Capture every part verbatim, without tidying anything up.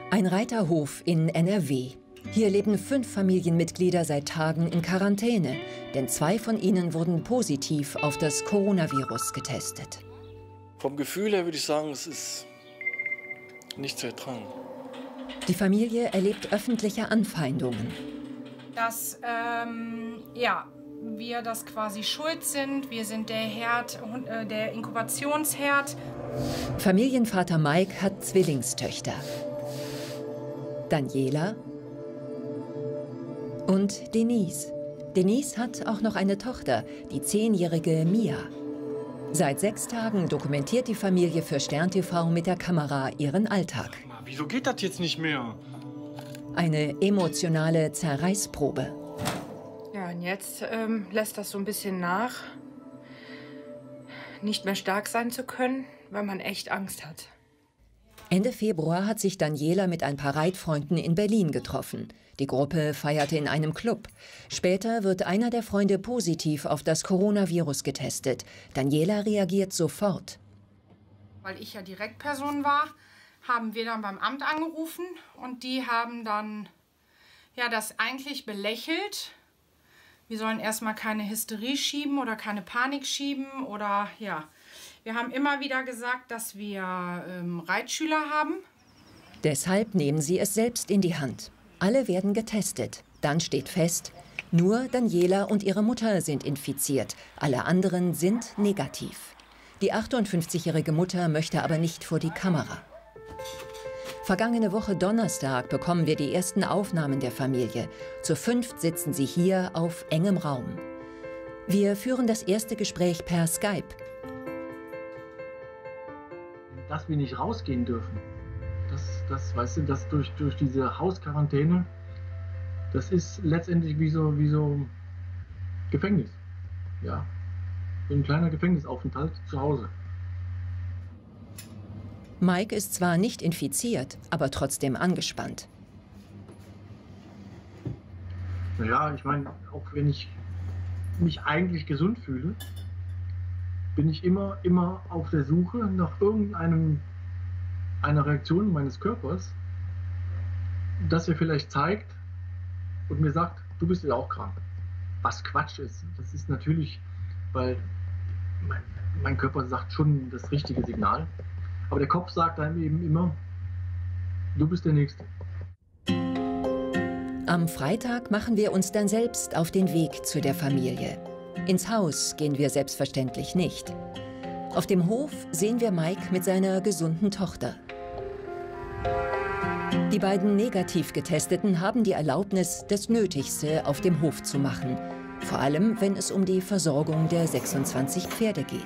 Ein Reiterhof in N R W. Hier leben fünf Familienmitglieder seit Tagen in Quarantäne, denn zwei von ihnen wurden positiv auf das Coronavirus getestet. Vom Gefühl her würde ich sagen, es ist nicht zu ertragen. Die Familie erlebt öffentliche Anfeindungen. Dass ähm, ja, wir das quasi schuld sind, wir sind der Herd, äh, der Inkubationsherd. Familienvater Mike hat Zwillingstöchter. Daniela und Denise. Denise hat auch noch eine Tochter, die zehnjährige Mia. Seit sechs Tagen dokumentiert die Familie für Stern T V mit der Kamera ihren Alltag. Wieso geht das jetzt nicht mehr? Eine emotionale Zerreißprobe. Ja, und jetzt ähm, lässt das so ein bisschen nach, nicht mehr stark sein zu können, weil man echt Angst hat. Ende Februar hat sich Daniela mit ein paar Reitfreunden in Berlin getroffen. Die Gruppe feierte in einem Club. Später wird einer der Freunde positiv auf das Coronavirus getestet. Daniela reagiert sofort. Weil ich ja Direktperson war, haben wir dann beim Amt angerufen und die haben dann ja das eigentlich belächelt. Wir sollen erstmal keine Hysterie schieben oder keine Panik schieben oder ja. Wir haben immer wieder gesagt, dass wir ähm, Reitschüler haben. Deshalb nehmen sie es selbst in die Hand. Alle werden getestet. Dann steht fest, nur Daniela und ihre Mutter sind infiziert. Alle anderen sind negativ. Die achtundfünfzigjährige Mutter möchte aber nicht vor die Kamera. Vergangene Woche Donnerstag bekommen wir die ersten Aufnahmen der Familie. Zu fünft sitzen sie hier auf engem Raum. Wir führen das erste Gespräch per Skype. Dass wir nicht rausgehen dürfen, das, das weißt du, das durch, durch diese Hausquarantäne, das ist letztendlich wie so, wie so Gefängnis. Ja, wie ein kleiner Gefängnisaufenthalt zu Hause. Mike ist zwar nicht infiziert, aber trotzdem angespannt. Naja, ich meine, auch wenn ich mich eigentlich gesund fühle, bin ich immer, immer auf der Suche nach irgendeinem einer Reaktion meines Körpers, dass er vielleicht zeigt und mir sagt, du bist ja auch krank. Was Quatsch ist. Das ist natürlich, weil mein, mein Körper sagt schon das richtige Signal. Aber der Kopf sagt einem eben immer, du bist der Nächste. Am Freitag machen wir uns dann selbst auf den Weg zu der Familie. Ins Haus gehen wir selbstverständlich nicht. Auf dem Hof sehen wir Mike mit seiner gesunden Tochter. Die beiden negativ Getesteten haben die Erlaubnis, das Nötigste auf dem Hof zu machen. Vor allem, wenn es um die Versorgung der sechsundzwanzig Pferde geht.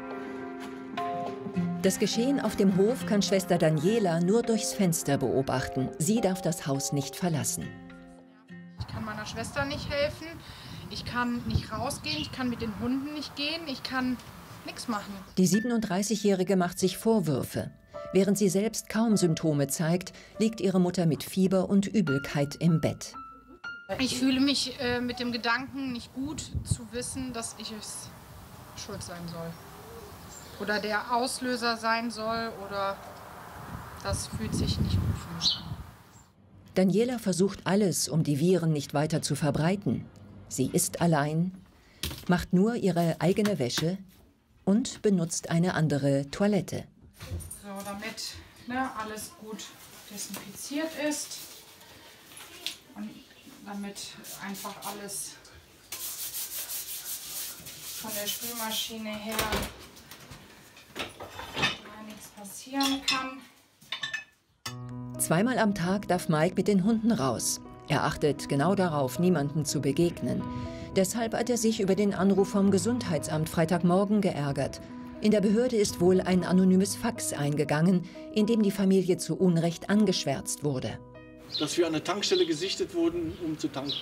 Das Geschehen auf dem Hof kann Schwester Daniela nur durchs Fenster beobachten. Sie darf das Haus nicht verlassen. Ich kann meiner Schwester nicht helfen. Ich kann nicht rausgehen, ich kann mit den Hunden nicht gehen, ich kann nichts machen. Die siebenunddreißigjährige macht sich Vorwürfe. Während sie selbst kaum Symptome zeigt, liegt ihre Mutter mit Fieber und Übelkeit im Bett. Ich fühle mich äh, mit dem Gedanken nicht gut zu wissen, dass ich es schuld sein soll. Oder der Auslöser sein soll, oder das fühlt sich nicht gut für mich an. Daniela versucht alles, um die Viren nicht weiter zu verbreiten. Sie ist allein, macht nur ihre eigene Wäsche und benutzt eine andere Toilette. So, damit ne, alles gut desinfiziert ist und damit einfach alles von der Spülmaschine her nichts passieren kann. Zweimal am Tag darf Mike mit den Hunden raus. Er achtet genau darauf, niemandem zu begegnen. Deshalb hat er sich über den Anruf vom Gesundheitsamt Freitagmorgen geärgert. In der Behörde ist wohl ein anonymes Fax eingegangen, in dem die Familie zu Unrecht angeschwärzt wurde. Dass wir an der Tankstelle gesichtet wurden, um zu tanken.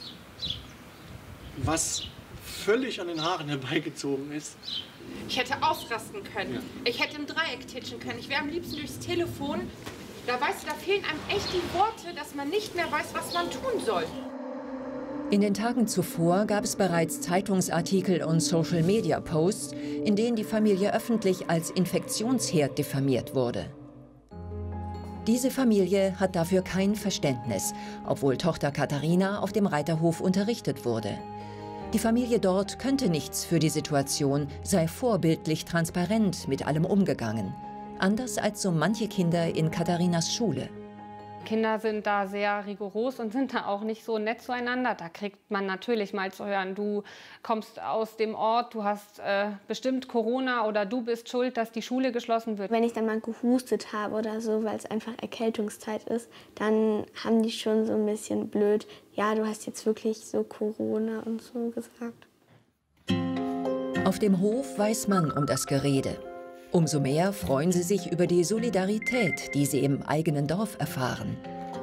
Was völlig an den Haaren herbeigezogen ist. Ich hätte ausrasten können. Ja. Ich hätte im Dreieck titschen können. Ich wäre am liebsten durchs Telefon. Da weißt du, da fehlen einem echt die Worte, dass man nicht mehr weiß, was man tun soll. In den Tagen zuvor gab es bereits Zeitungsartikel und Social-Media-Posts, in denen die Familie öffentlich als Infektionsherd diffamiert wurde. Diese Familie hat dafür kein Verständnis, obwohl Tochter Katharina auf dem Reiterhof unterrichtet wurde. Die Familie dort könnte nichts für die Situation, sei vorbildlich transparent mit allem umgegangen. Anders als so manche Kinder in Katharinas Schule. Kinder sind da sehr rigoros und sind da auch nicht so nett zueinander. Da kriegt man natürlich mal zu hören, du kommst aus dem Ort, du hast äh, bestimmt Corona oder du bist schuld, dass die Schule geschlossen wird. Wenn ich dann mal gehustet habe oder so, weil es einfach Erkältungszeit ist, dann haben die schon so ein bisschen blöd, ja, du hast jetzt wirklich so Corona und so gesagt. Auf dem Hof weiß man um das Gerede. Umso mehr freuen sie sich über die Solidarität, die sie im eigenen Dorf erfahren.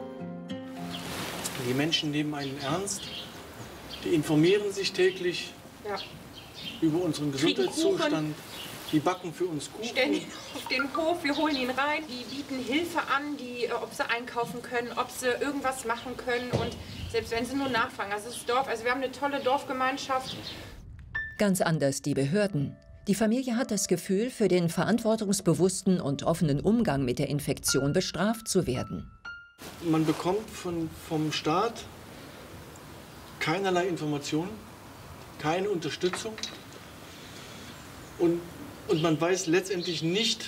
Die Menschen nehmen einen ernst, die informieren sich täglich Ja. über unseren Kriegen Gesundheitszustand, Kuchen. die backen für uns Kuchen. Stellen ihn auf den Hof, wir holen ihn rein. Die bieten Hilfe an, die, äh, ob sie einkaufen können, ob sie irgendwas machen können. Und selbst wenn sie nur nachfragen, also das Dorf, also wir haben eine tolle Dorfgemeinschaft. Ganz anders die Behörden. Die Familie hat das Gefühl, für den verantwortungsbewussten und offenen Umgang mit der Infektion bestraft zu werden. Man bekommt von, vom Staat keinerlei Informationen, keine Unterstützung und, und man weiß letztendlich nicht,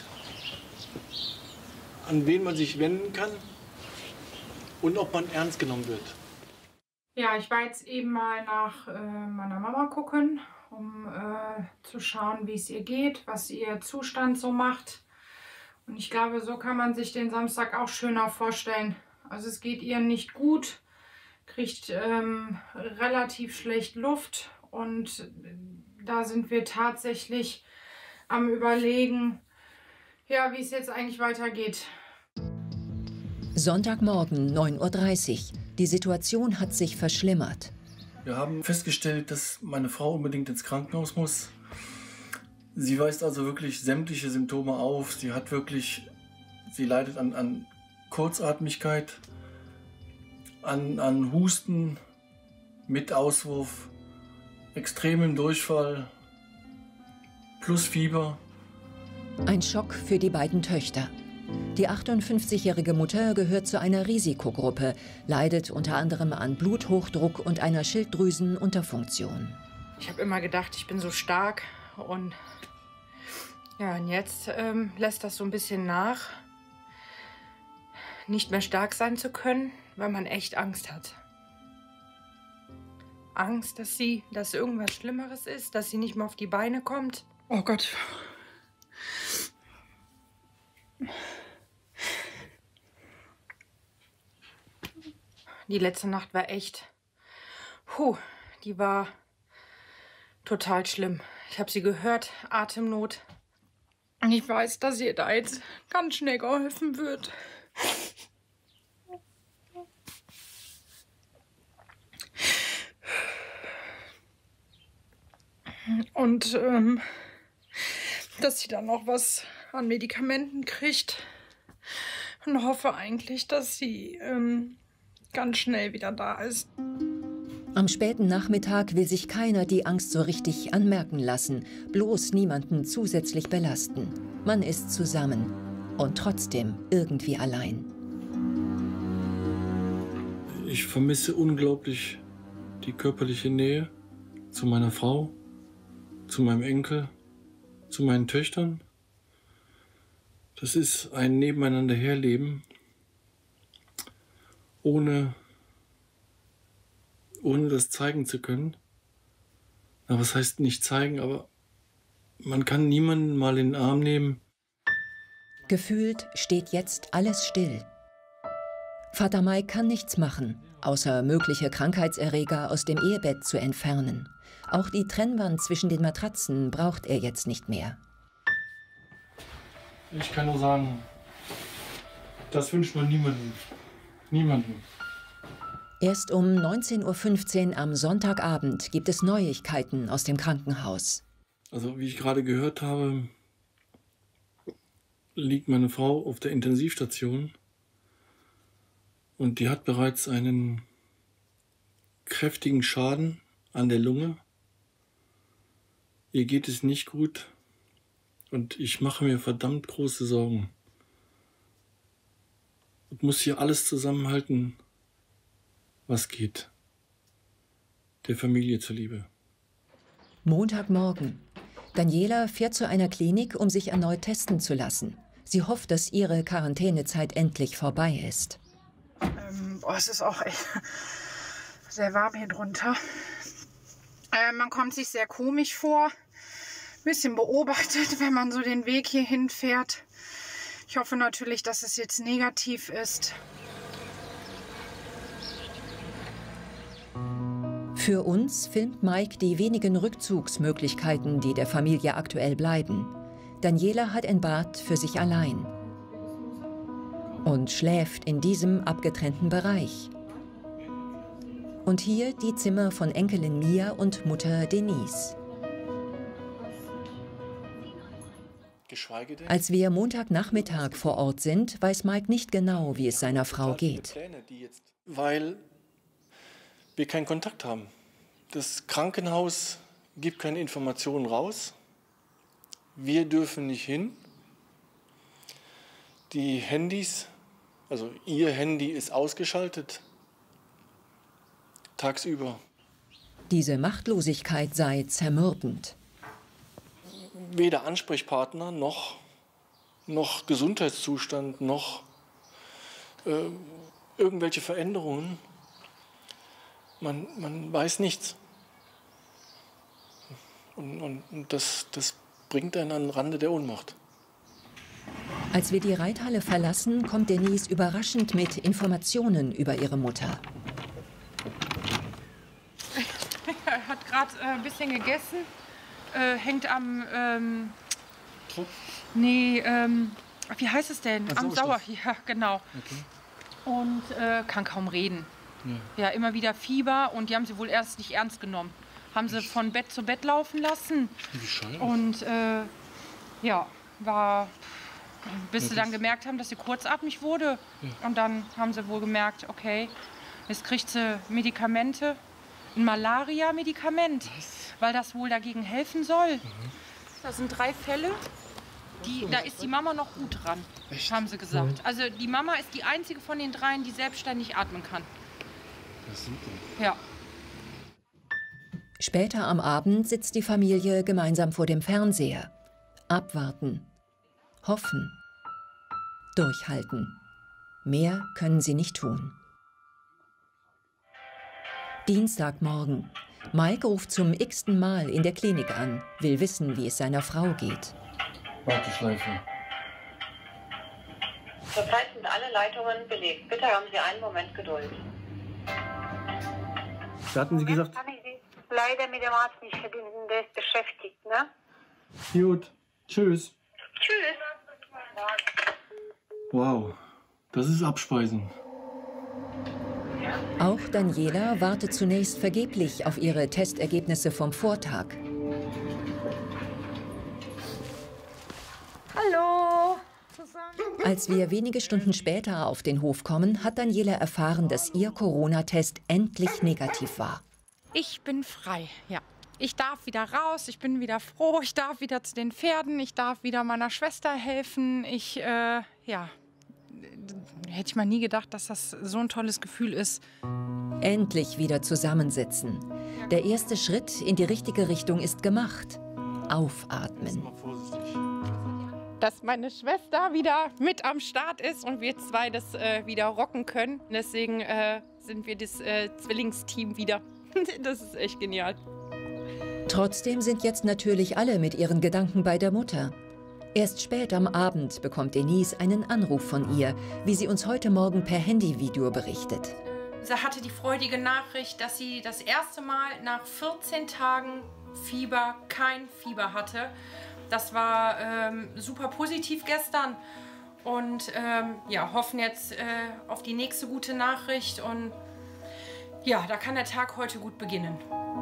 an wen man sich wenden kann und ob man ernst genommen wird. Ja, ich war jetzt eben mal nach äh, meiner Mama gucken, um äh, zu schauen, wie es ihr geht, was ihr Zustand so macht. Und ich glaube, so kann man sich den Samstag auch schöner vorstellen. Also es geht ihr nicht gut, kriegt ähm, relativ schlecht Luft und da sind wir tatsächlich am Überlegen, ja, wie es jetzt eigentlich weitergeht. Sonntagmorgen, neun Uhr dreißig. Die Situation hat sich verschlimmert. Wir haben festgestellt, dass meine Frau unbedingt ins Krankenhaus muss. Sie weist also wirklich sämtliche Symptome auf. Sie hat wirklich, sie leidet an, an Kurzatmigkeit, an, an Husten mit Auswurf, extremem Durchfall plus Fieber. Ein Schock für die beiden Töchter. Die achtundfünfzigjährige Mutter gehört zu einer Risikogruppe, leidet unter anderem an Bluthochdruck und einer Schilddrüsenunterfunktion. Ich habe immer gedacht, ich bin so stark und ja, und jetzt ähm, lässt das so ein bisschen nach, nicht mehr stark sein zu können, weil man echt Angst hat. Angst, dass sie, dass irgendwas Schlimmeres ist, dass sie nicht mehr auf die Beine kommt. Oh Gott. Die letzte Nacht war echt, puh, die war total schlimm. Ich habe sie gehört, Atemnot. Und ich weiß, dass ihr da jetzt ganz schnell geholfen wird. Und ähm, dass sie dann noch was an Medikamenten kriegt. Und hoffe eigentlich, dass sie ähm, ganz schnell wieder da ist. Am späten Nachmittag will sich keiner die Angst so richtig anmerken lassen, bloß niemanden zusätzlich belasten. Man ist zusammen und trotzdem irgendwie allein. Ich vermisse unglaublich die körperliche Nähe zu meiner Frau, zu meinem Enkel, zu meinen Töchtern. Das ist ein Nebeneinander herleben, ohne, ohne das zeigen zu können. Na, was heißt nicht zeigen, aber man kann niemanden mal in den Arm nehmen. Gefühlt steht jetzt alles still. Vater Mai kann nichts machen, außer mögliche Krankheitserreger aus dem Ehebett zu entfernen. Auch die Trennwand zwischen den Matratzen braucht er jetzt nicht mehr. Ich kann nur sagen, das wünscht man niemandem. Niemanden. Erst um neunzehn Uhr fünfzehn am Sonntagabend gibt es Neuigkeiten aus dem Krankenhaus. Also wie ich gerade gehört habe, liegt meine Frau auf der Intensivstation und die hat bereits einen kräftigen Schaden an der Lunge. Ihr geht es nicht gut und ich mache mir verdammt große Sorgen. und muss hier alles zusammenhalten, was geht. Der Familie zuliebe. Montagmorgen. Daniela fährt zu einer Klinik, um sich erneut testen zu lassen. Sie hofft, dass ihre Quarantänezeit endlich vorbei ist. Ähm, boah, es ist auch echt sehr warm hier drunter. Äh, man kommt sich sehr komisch vor. Ein bisschen beobachtet, wenn man so den Weg hier hinfährt. Ich hoffe natürlich, dass es jetzt negativ ist. Für uns filmt Mike die wenigen Rückzugsmöglichkeiten, die der Familie aktuell bleiben. Daniela hat ein Bad für sich allein und schläft in diesem abgetrennten Bereich. Und hier die Zimmer von Enkelin Mia und Mutter Denise. Als wir Montagnachmittag vor Ort sind, weiß Mike nicht genau, wie es seiner Frau geht. Weil wir keinen Kontakt haben. Das Krankenhaus gibt keine Informationen raus. Wir dürfen nicht hin. Die Handys, also ihr Handy ist ausgeschaltet. Tagsüber. Diese Machtlosigkeit sei zermürbend. Weder Ansprechpartner noch, noch Gesundheitszustand noch äh, irgendwelche Veränderungen. Man, man weiß nichts. Und, und, und das, das bringt einen an den Rande der Ohnmacht. Als wir die Reithalle verlassen, kommt Denise überraschend mit Informationen über ihre Mutter. Er hat gerade äh, ein bisschen gegessen, äh, hängt am, ähm, nee, ähm, wie heißt es denn? Ach, am Sauer, ja, genau. Okay. Und äh, kann kaum reden. Ja. Ja, immer wieder Fieber und die haben sie wohl erst nicht ernst genommen. Haben sie von Bett zu Bett laufen lassen. Wie scheiße. Und äh, ja, war, bis ja, sie dann gemerkt haben, dass sie kurzatmig wurde. Ja. Und dann haben sie wohl gemerkt, okay, jetzt kriegt sie Medikamente, ein Malaria-Medikament, weil das wohl dagegen helfen soll. Mhm. Das sind drei Fälle. Die, da ist die Mama noch gut dran, echt? Haben sie gesagt. Mhm. Also die Mama ist die einzige von den dreien, die selbstständig atmen kann. Das ist super. Ja. Später am Abend sitzt die Familie gemeinsam vor dem Fernseher. Abwarten. Hoffen. Durchhalten. Mehr können sie nicht tun. Dienstagmorgen. Mike ruft zum x-ten Mal in der Klinik an, will wissen, wie es seiner Frau geht. Warteschleife. Zurzeit sind alle Leitungen belegt. Bitte haben Sie einen Moment Geduld. Da hatten Sie gesagt... Kann ich Sie leider mit dem Arzt nicht verbinden, der ist beschäftigt, ne? Gut. Tschüss. Tschüss. Wow, das ist Abspeisen. Auch Daniela wartet zunächst vergeblich auf ihre Testergebnisse vom Vortag. Hallo zusammen. Als wir wenige Stunden später auf den Hof kommen, hat Daniela erfahren, dass ihr Corona-Test endlich negativ war. Ich bin frei, ja. Ich darf wieder raus, ich bin wieder froh, ich darf wieder zu den Pferden, ich darf wieder meiner Schwester helfen. Ich, äh, ja, hätte ich mal nie gedacht, dass das so ein tolles Gefühl ist. Endlich wieder zusammensitzen. Der erste Schritt in die richtige Richtung ist gemacht. Aufatmen. Dass meine Schwester wieder mit am Start ist und wir zwei das äh, wieder rocken können. Deswegen äh, sind wir das äh, Zwillingsteam wieder. Das ist echt genial. Trotzdem sind jetzt natürlich alle mit ihren Gedanken bei der Mutter. Erst spät am Abend bekommt Denise einen Anruf von ihr, wie sie uns heute Morgen per Handyvideo berichtet. Sie hatte die freudige Nachricht, dass sie das erste Mal nach vierzehn Tagen Fieber kein Fieber hatte. Das war ähm, super positiv gestern und ähm, ja, hoffen jetzt äh, auf die nächste gute Nachricht und ja, da kann der Tag heute gut beginnen.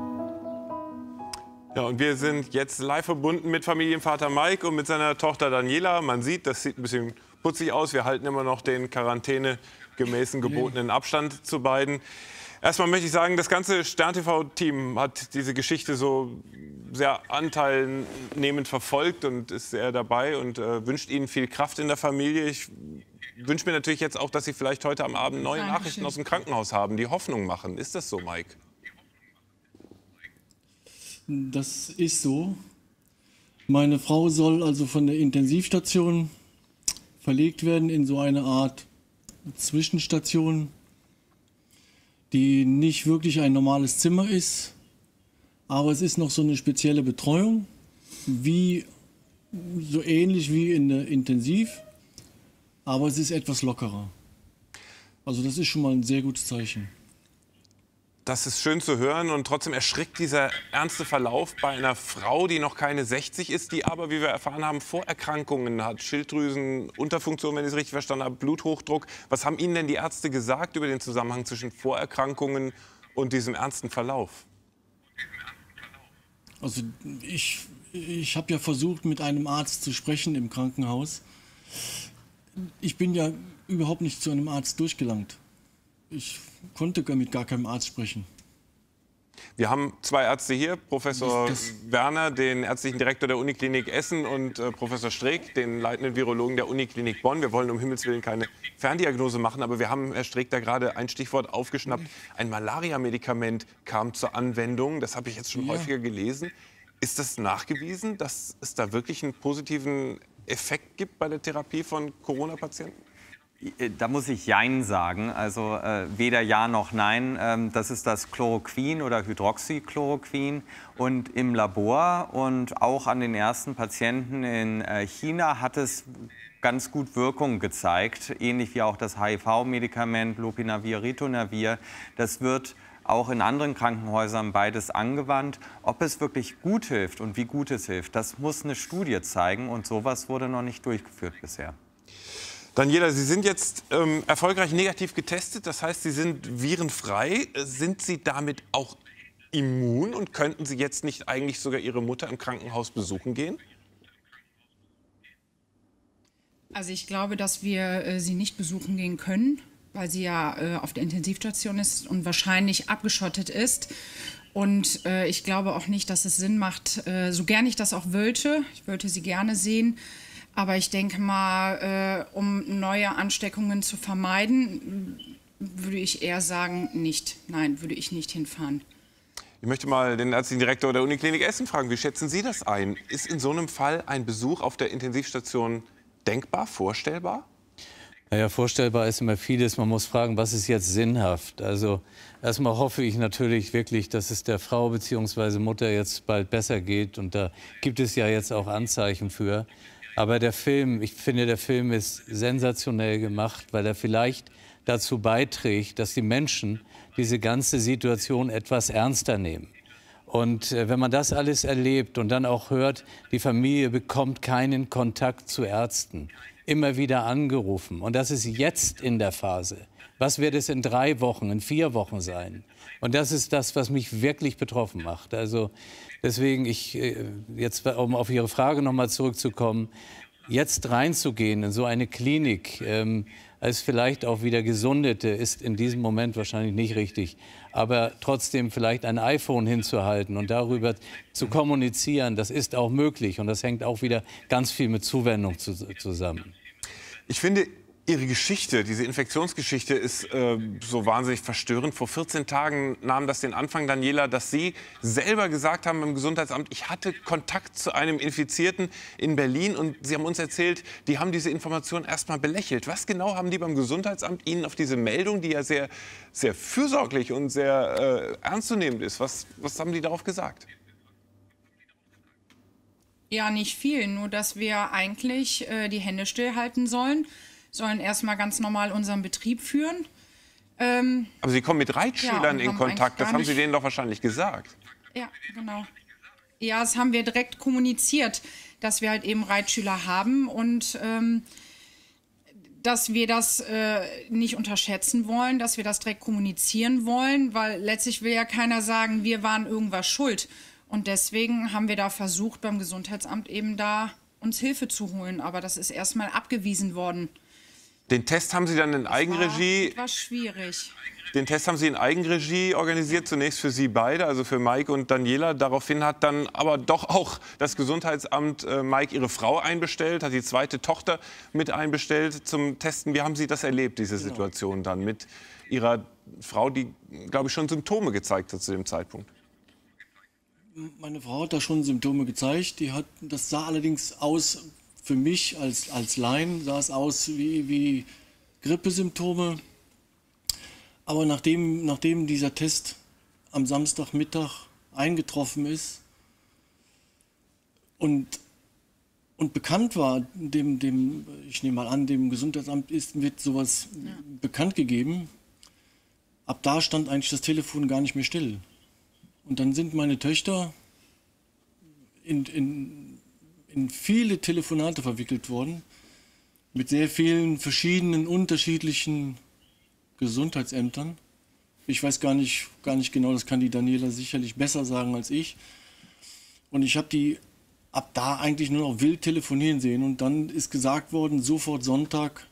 Ja, und wir sind jetzt live verbunden mit Familienvater Mike und mit seiner Tochter Daniela. Man sieht, das sieht ein bisschen putzig aus. Wir halten immer noch den quarantänegemäßen gebotenen Abstand zu beiden. Erstmal möchte ich sagen, das ganze Stern-T V-Team hat diese Geschichte so sehr anteilnehmend verfolgt und ist sehr dabei und äh, wünscht Ihnen viel Kraft in der Familie. Ich wünsche mir natürlich jetzt auch, dass Sie vielleicht heute am Abend neue Dankeschön. Nachrichten aus dem Krankenhaus haben, die Hoffnung machen. Ist das so, Mike? Das ist so. Meine Frau soll also von der Intensivstation verlegt werden in so eine Art Zwischenstation, die nicht wirklich ein normales Zimmer ist, aber es ist noch so eine spezielle Betreuung, wie, so ähnlich wie in der Intensiv, aber es ist etwas lockerer. Also das ist schon mal ein sehr gutes Zeichen. Das ist schön zu hören und trotzdem erschrickt dieser ernste Verlauf bei einer Frau, die noch keine sechzig ist, die aber, wie wir erfahren haben, Vorerkrankungen hat, Schilddrüsenunterfunktion, wenn ich es richtig verstanden habe, Bluthochdruck. Was haben Ihnen denn die Ärzte gesagt über den Zusammenhang zwischen Vorerkrankungen und diesem ernsten Verlauf? Also ich, ich habe ja versucht, mit einem Arzt zu sprechen im Krankenhaus. Ich bin ja überhaupt nicht zu einem Arzt durchgelangt. Ich konnte mit gar keinem Arzt sprechen. Wir haben zwei Ärzte hier, Professor Das- das- Werner, den ärztlichen Direktor der Uniklinik Essen, und äh, Professor Streeck, den leitenden Virologen der Uniklinik Bonn. Wir wollen um Himmels Willen keine Ferndiagnose machen, aber wir haben, Herr Streeck, da gerade ein Stichwort aufgeschnappt. Ein Malaria-Medikament kam zur Anwendung, das habe ich jetzt schon Ja. häufiger gelesen. Ist das nachgewiesen, dass es da wirklich einen positiven Effekt gibt bei der Therapie von Corona-Patienten? Da muss ich Jein sagen, also äh, weder Ja noch Nein. Ähm, das ist das Chloroquin oder Hydroxychloroquin. Und im Labor und auch an den ersten Patienten in äh, China hat es ganz gut Wirkung gezeigt, ähnlich wie auch das H I V-Medikament Lopinavir, Ritonavir. Das wird auch in anderen Krankenhäusern beides angewandt. Ob es wirklich gut hilft und wie gut es hilft, das muss eine Studie zeigen. Und sowas wurde noch nicht durchgeführt bisher. Daniela, Sie sind jetzt ähm, erfolgreich negativ getestet, das heißt, Sie sind virenfrei. Sind Sie damit auch immun und könnten Sie jetzt nicht eigentlich sogar Ihre Mutter im Krankenhaus besuchen gehen? Also ich glaube, dass wir äh, sie nicht besuchen gehen können, weil sie ja äh, auf der Intensivstation ist und wahrscheinlich abgeschottet ist. Und äh, ich glaube auch nicht, dass es Sinn macht, äh, so gern ich das auch wollte, ich wollte sie gerne sehen, aber ich denke mal, äh, um neue Ansteckungen zu vermeiden, würde ich eher sagen, nicht. Nein, würde ich nicht hinfahren. Ich möchte mal den ärztlichen Direktor der Uniklinik Essen fragen, wie schätzen Sie das ein? Ist in so einem Fall ein Besuch auf der Intensivstation denkbar, vorstellbar? Naja, vorstellbar ist immer vieles. Man muss fragen, was ist jetzt sinnhaft? Also erstmal hoffe ich natürlich wirklich, dass es der Frau bzw. Mutter jetzt bald besser geht. Und da gibt es ja jetzt auch Anzeichen für. Aber der Film, ich finde, der Film ist sensationell gemacht, weil er vielleicht dazu beiträgt, dass die Menschen diese ganze Situation etwas ernster nehmen. Und äh, wenn man das alles erlebt und dann auch hört, die Familie bekommt keinen Kontakt zu Ärzten, immer wieder angerufen. Und das ist jetzt in der Phase. Was wird es in drei Wochen, in vier Wochen sein? Und das ist das, was mich wirklich betroffen macht. Also deswegen, ich, jetzt, um auf Ihre Frage noch mal zurückzukommen, jetzt reinzugehen in so eine Klinik, ähm, als vielleicht auch wieder Gesundete, ist in diesem Moment wahrscheinlich nicht richtig. Aber trotzdem vielleicht ein iPhone hinzuhalten und darüber zu kommunizieren, das ist auch möglich. Und das hängt auch wieder ganz viel mit Zuwendung zu, zusammen. Ich finde, Ihre Geschichte, diese Infektionsgeschichte, ist äh, so wahnsinnig verstörend. Vor vierzehn Tagen nahm das den Anfang, Daniela, dass Sie selber gesagt haben im Gesundheitsamt, ich hatte Kontakt zu einem Infizierten in Berlin, und Sie haben uns erzählt, die haben diese Information erst mal belächelt. Was genau haben die beim Gesundheitsamt Ihnen auf diese Meldung, die ja sehr, sehr fürsorglich und sehr äh, ernstzunehmend ist, was, was haben die darauf gesagt? Ja, nicht viel, nur dass wir eigentlich äh, die Hände stillhalten sollen, sollen erstmal ganz normal unseren Betrieb führen. Ähm, Aber Sie kommen mit Reitschülern ja, in haben Kontakt, das gar haben nicht- Sie denen doch wahrscheinlich gesagt. Ja, genau. Ja, das haben wir direkt kommuniziert, dass wir halt eben Reitschüler haben und ähm, dass wir das äh, nicht unterschätzen wollen, dass wir das direkt kommunizieren wollen, weil letztlich will ja keiner sagen, wir waren irgendwas schuld. Und deswegen haben wir da versucht, beim Gesundheitsamt eben da uns Hilfe zu holen. Aber das ist erstmal abgewiesen worden. Den Test haben Sie dann in Eigenregie? Das war schwierig. Den Test haben Sie in Eigenregie organisiert, zunächst für Sie beide, also für Mike und Daniela. Daraufhin hat dann aber doch auch das Gesundheitsamt äh, Mike ihre Frau einbestellt, hat die zweite Tochter mit einbestellt zum Testen. Wie haben Sie das erlebt, diese Situation dann mit Ihrer Frau, die, glaube ich, schon Symptome gezeigt hat zu dem Zeitpunkt? Meine Frau hat da schon Symptome gezeigt. Die hat, das sah allerdings aus, für mich als, als Laien, sah es aus wie, wie Grippesymptome. Aber nachdem, nachdem dieser Test am Samstagmittag eingetroffen ist und, und bekannt war, dem, dem, ich nehme mal an, dem Gesundheitsamt ist, wird sowas ja. bekannt gegeben, ab da stand eigentlich das Telefon gar nicht mehr still. Und dann sind meine Töchter in, in, in viele Telefonate verwickelt worden, mit sehr vielen verschiedenen, unterschiedlichen Gesundheitsämtern. Ich weiß gar nicht, gar nicht genau, das kann die Daniela sicherlich besser sagen als ich. Und ich habe die ab da eigentlich nur noch wild telefonieren sehen. Und dann ist gesagt worden, sofort Sonntag,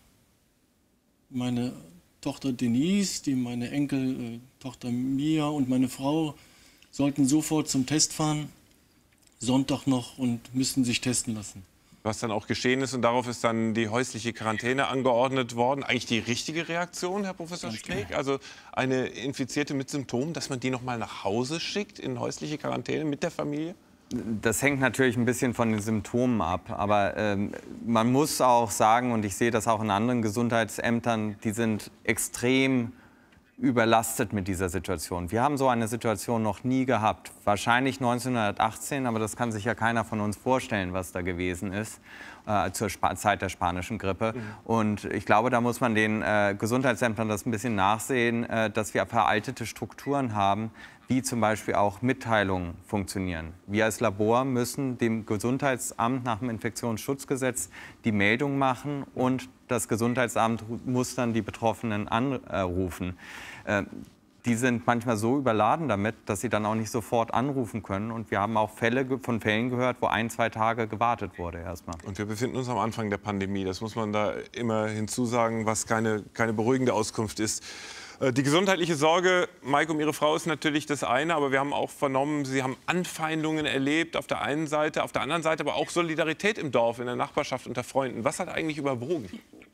meine Tochter Denise, die meine Enkeltochter Mia und meine Frau sollten sofort zum Test fahren, Sonntag noch, und müssten sich testen lassen. Was dann auch geschehen ist, und darauf ist dann die häusliche Quarantäne angeordnet worden. Eigentlich die richtige Reaktion, Herr Professor Streeck? Also eine Infizierte mit Symptomen, dass man die noch mal nach Hause schickt in häusliche Quarantäne mit der Familie? Das hängt natürlich ein bisschen von den Symptomen ab. Aber ähm, man muss auch sagen, und ich sehe das auch in anderen Gesundheitsämtern, die sind extrem überlastet mit dieser Situation. Wir haben so eine Situation noch nie gehabt. Wahrscheinlich neunzehnhundertachtzehn, aber das kann sich ja keiner von uns vorstellen, was da gewesen ist äh, zur Sp- Zeit der spanischen Grippe. Mhm. Und ich glaube, da muss man den äh, Gesundheitsämtern das ein bisschen nachsehen, äh, dass wir veraltete Strukturen haben, wie zum Beispiel auch Mitteilungen funktionieren. Wir als Labor müssen dem Gesundheitsamt nach dem Infektionsschutzgesetz die Meldung machen und das Gesundheitsamt muss dann die Betroffenen anrufen. Äh, die sind manchmal so überladen damit, dass sie dann auch nicht sofort anrufen können. Und wir haben auch Fälle von Fällen gehört, wo ein, zwei Tage gewartet wurde erstmal. Und wir befinden uns am Anfang der Pandemie. Das muss man da immer hinzusagen, was keine, keine beruhigende Auskunft ist. Die gesundheitliche Sorge, Mike, um Ihre Frau ist natürlich das eine, aber wir haben auch vernommen, Sie haben Anfeindungen erlebt auf der einen Seite, auf der anderen Seite aber auch Solidarität im Dorf, in der Nachbarschaft, unter Freunden. Was hat eigentlich überwogen?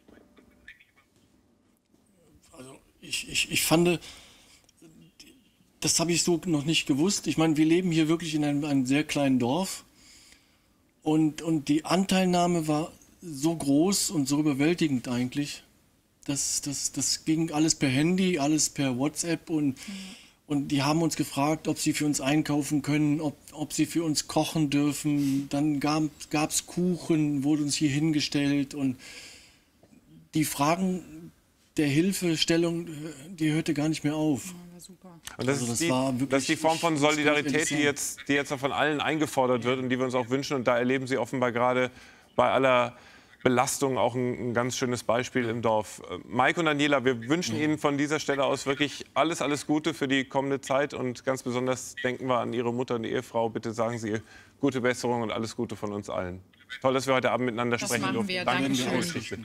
Also ich, ich, ich fand, das habe ich so noch nicht gewusst. Ich meine, wir leben hier wirklich in einem, einem sehr kleinen Dorf und, und die Anteilnahme war so groß und so überwältigend eigentlich. Das, das, das ging alles per Handy, alles per WhatsApp und, mhm. und die haben uns gefragt, ob sie für uns einkaufen können, ob, ob sie für uns kochen dürfen. Dann gab es Kuchen, wurde uns hier hingestellt und die Fragen der Hilfestellung, die hörte gar nicht mehr auf. Ja, super. Und das, also das, ist die, das ist die Form von Solidarität, die jetzt, die jetzt von allen eingefordert wird und die wir uns auch wünschen. Und da erleben Sie offenbar gerade bei aller Belastung auch ein, ein ganz schönes Beispiel im Dorf. Mike und Daniela, wir wünschen mhm. Ihnen von dieser Stelle aus wirklich alles, alles Gute für die kommende Zeit. Und ganz besonders denken wir an Ihre Mutter und Ehefrau. Bitte sagen Sie ihr gute Besserung und alles Gute von uns allen. Toll, dass wir heute Abend miteinander das sprechen durften. Wir. Danke Dankeschön.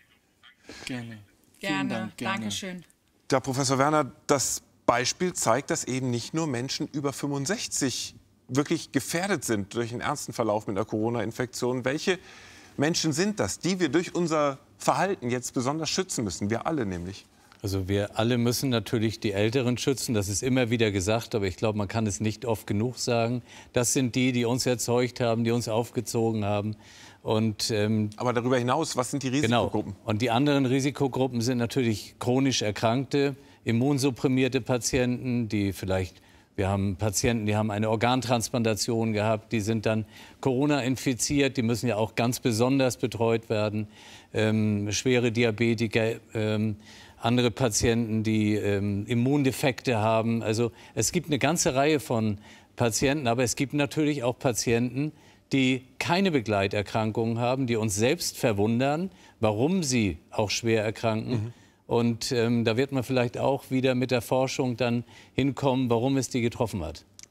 Gerne. Gerne. Dank, gerne. Dankeschön. Ja, Professor Werner, das Beispiel zeigt, dass eben nicht nur Menschen über fünfundsechzig wirklich gefährdet sind durch einen ernsten Verlauf mit einer Corona-Infektion. Welche Menschen sind das, die wir durch unser Verhalten jetzt besonders schützen müssen? Wir alle nämlich. Also wir alle müssen natürlich die Älteren schützen. Das ist immer wieder gesagt, aber ich glaube, man kann es nicht oft genug sagen. Das sind die, die uns erzeugt haben, die uns aufgezogen haben. Und, ähm, aber darüber hinaus, was sind die Risikogruppen? Genau. Und die anderen Risikogruppen sind natürlich chronisch Erkrankte, immunsupprimierte Patienten, die vielleicht, wir haben Patienten, die haben eine Organtransplantation gehabt, die sind dann Corona infiziert, die müssen ja auch ganz besonders betreut werden, ähm, schwere Diabetiker, ähm, andere Patienten, die ähm, Immundefekte haben. Also es gibt eine ganze Reihe von Patienten, aber es gibt natürlich auch Patienten, die keine Begleiterkrankungen haben, die uns selbst verwundern, warum sie auch schwer erkranken. Mhm. Und ähm, da wird man vielleicht auch wieder mit der Forschung dann hinkommen, warum es die getroffen hat.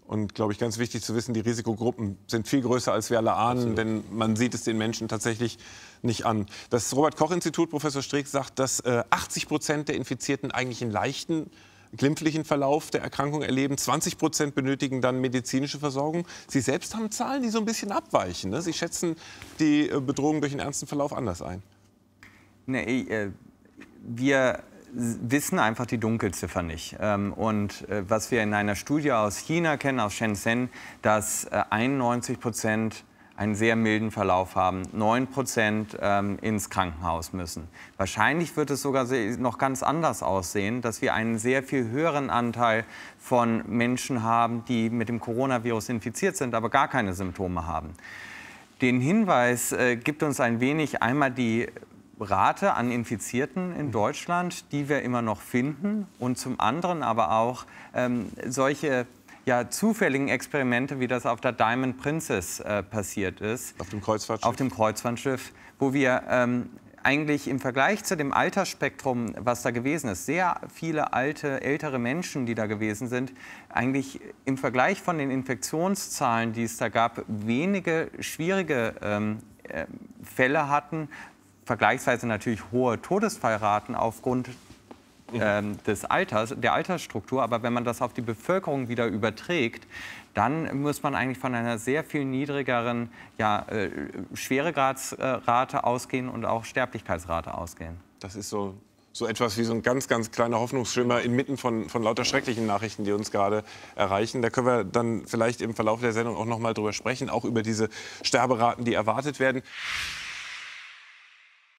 Und, glaube ich, ganz wichtig zu wissen, die Risikogruppen sind viel größer, als wir alle ahnen, Absolut. denn man sieht es den Menschen tatsächlich nicht an. Das Robert-Koch-Institut, Professor Streeck, sagt, dass äh, achtzig Prozent der Infizierten eigentlich einen leichten, glimpflichen Verlauf der Erkrankung erleben. zwanzig Prozent benötigen dann medizinische Versorgung. Sie selbst haben Zahlen, die so ein bisschen abweichen, ne? Sie schätzen die äh, Bedrohung durch einen ernsten Verlauf anders ein. Nee, äh, wir wissen einfach die Dunkelziffer nicht. Ähm, und äh, was wir in einer Studie aus China kennen, aus Shenzhen, dass äh, einundneunzig Prozent einen sehr milden Verlauf haben, neun Prozent ähm, ins Krankenhaus müssen. Wahrscheinlich wird es sogar noch ganz anders aussehen, dass wir einen sehr viel höheren Anteil von Menschen haben, die mit dem Coronavirus infiziert sind, aber gar keine Symptome haben. Den Hinweis äh, gibt uns ein wenig einmal die Rate an Infizierten in Deutschland, die wir immer noch finden, und zum anderen aber auch ähm, solche ja, zufälligen Experimente, wie das auf der Diamond Princess äh, passiert ist. Auf dem Kreuzfahrtschiff. Auf dem Kreuzfahrtschiff, wo wir ähm, eigentlich im Vergleich zu dem Altersspektrum, was da gewesen ist, sehr viele alte, ältere Menschen, die da gewesen sind, eigentlich im Vergleich von den Infektionszahlen, die es da gab, wenige schwierige ähm, äh, Fälle hatten, vergleichsweise natürlich hohe Todesfallraten aufgrund ähm, des Alters, der Altersstruktur. Aber wenn man das auf die Bevölkerung wieder überträgt, dann muss man eigentlich von einer sehr viel niedrigeren ja, äh, Schweregradsrate ausgehen und auch Sterblichkeitsrate ausgehen. Das ist so, so etwas wie so ein ganz, ganz kleiner Hoffnungsschimmer inmitten von, von lauter schrecklichen Nachrichten, die uns gerade erreichen. Da können wir dann vielleicht im Verlauf der Sendung auch noch mal drüber sprechen, auch über diese Sterberaten, die erwartet werden.